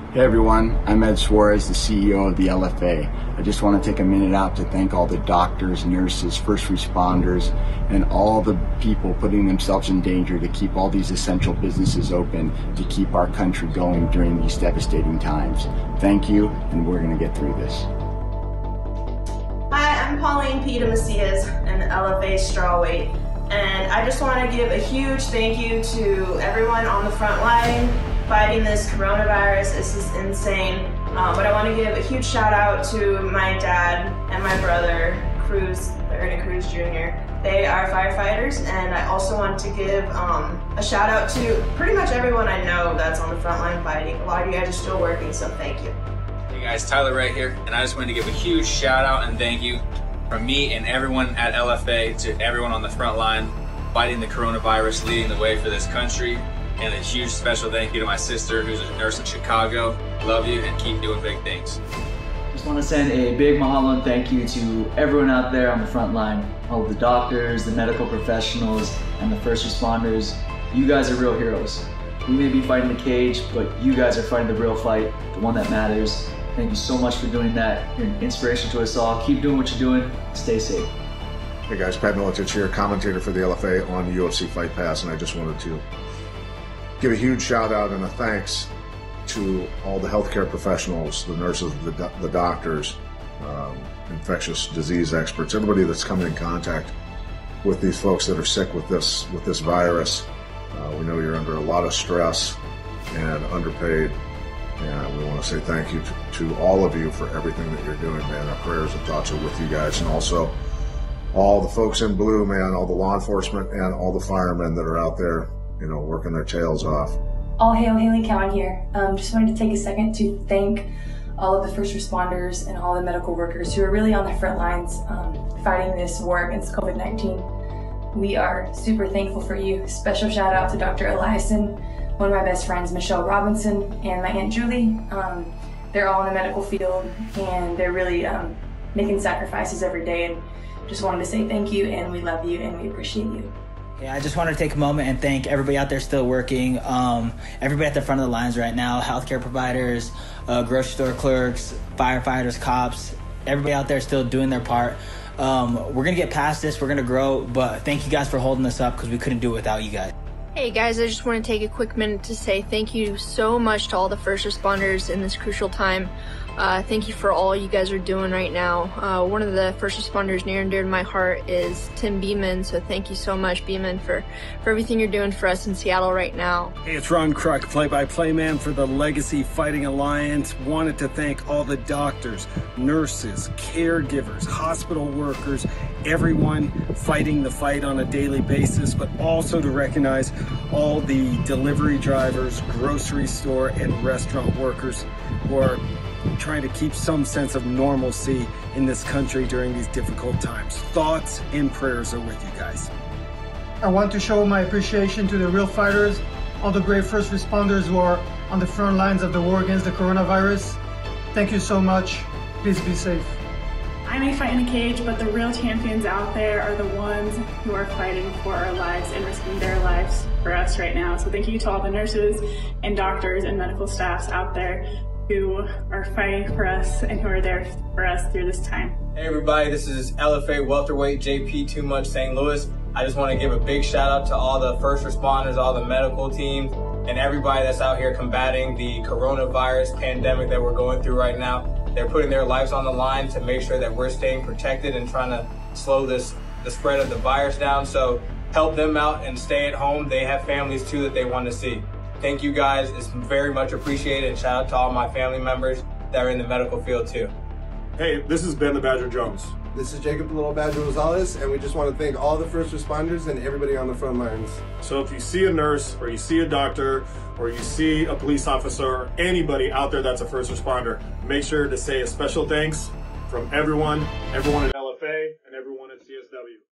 Hey everyone, I'm Ed Soares, the CEO of the LFA. I just want to take a minute out to thank all the doctors, nurses, first responders, and all the people putting themselves in danger to keep all these essential businesses open, to keep our country going during these devastating times. Thank you, and we're going to get through this. Hi, I'm Pauline Pita Macias, an LFA strawweight, and I just want to give a huge thank you to everyone on the front line fighting this coronavirus. This is insane. But I want to give a huge shout out to my dad and my brother, Ernie Cruz Jr. They are firefighters, and I also want to give a shout out to pretty much everyone I know that's on the front line fighting. A lot of you guys are still working, so thank you. Hey guys, Tyler right here, and I just wanted to give a huge shout out and thank you from me and everyone at LFA to everyone on the front line fighting the coronavirus, leading the way for this country. And a huge special thank you to my sister, who's a nurse in Chicago. Love you and keep doing big things. Just want to send a big mahalo and thank you to everyone out there on the front line. All of the doctors, the medical professionals, and the first responders. You guys are real heroes. We may be fighting the cage, but you guys are fighting the real fight, the one that matters. Thank you so much for doing that. You're an inspiration to us all. Keep doing what you're doing. Stay safe. Hey guys, Pat Miletich here, commentator for the LFA on UFC Fight Pass, and I just wanted to give a huge shout out and a thanks to all the healthcare professionals, the nurses, the doctors, infectious disease experts, everybody that's coming in contact with these folks that are sick with this virus. We know you're under a lot of stress and underpaid, and we want to say thank you to all of you for everything that you're doing, man. Our prayers and thoughts are with you guys, and also all the folks in blue, man, all the law enforcement and all the firemen that are out there, you know, working their tails off. All hail Haley Cowan here. Just wanted to take a second to thank all of the first responders and all the medical workers who are really on the front lines fighting this war against COVID-19. We are super thankful for you. Special shout out to Dr. Eliason, one of my best friends, Michelle Robinson, and my Aunt Julie. They're all in the medical field, and they're really making sacrifices every day, and just wanted to say thank you, and we love you, and we appreciate you. Yeah, I just wanted to take a moment and thank everybody out there still working, everybody at the front of the lines right now, healthcare providers, grocery store clerks, firefighters, cops, everybody out there still doing their part. We're going to get past this, we're going to grow, but thank you guys for holding us up because we couldn't do it without you guys. Hey guys, I just want to take a quick minute to say thank you so much to all the first responders in this crucial time. Thank you for all you guys are doing right now. One of the first responders near and dear to my heart is Tim Beeman, so thank you so much, Beeman, for everything you're doing for us in Seattle right now. Hey, it's Ron Kruk, play-by-play man for the Legacy Fighting Alliance. Wanted to thank all the doctors, nurses, caregivers, hospital workers, everyone fighting the fight on a daily basis, but also to recognize all the delivery drivers, grocery store, and restaurant workers who are trying to keep some sense of normalcy in this country during these difficult times. Thoughts and prayers are with you guys. I want to show my appreciation to the real fighters, all the great first responders who are on the front lines of the war against the coronavirus. Thank you so much. Please be safe. I may fight in a cage, but the real champions out there are the ones who are fighting for our lives and risking their lives for us right now. So thank you to all the nurses and doctors and medical staffs out there who are fighting for us and who are there for us through this time. Hey everybody, this is LFA welterweight JP Too Much St. Louis. I just want to give a big shout out to all the first responders, all the medical teams, and everybody that's out here combating the coronavirus pandemic that we're going through right now. They're putting their lives on the line to make sure that we're staying protected and trying to slow the spread of the virus down. So help them out and stay at home. They have families too that they want to see. Thank you guys, it's very much appreciated, and shout out to all my family members that are in the medical field too. Hey, this is Ben the Badger Jones. This is Jacob the Little Badger Rosales, and we just want to thank all the first responders and everybody on the front lines. So if you see a nurse, or you see a doctor, or you see a police officer, or anybody out there that's a first responder, make sure to say a special thanks from everyone at LFA and everyone at CSW.